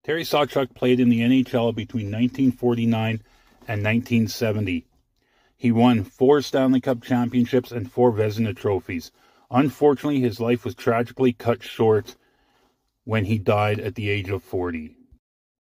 Terry Sawchuk played in the NHL between 1949 and 1970. He won 4 Stanley Cup championships and 4 Vezina trophies. Unfortunately, his life was tragically cut short when he died at the age of 40.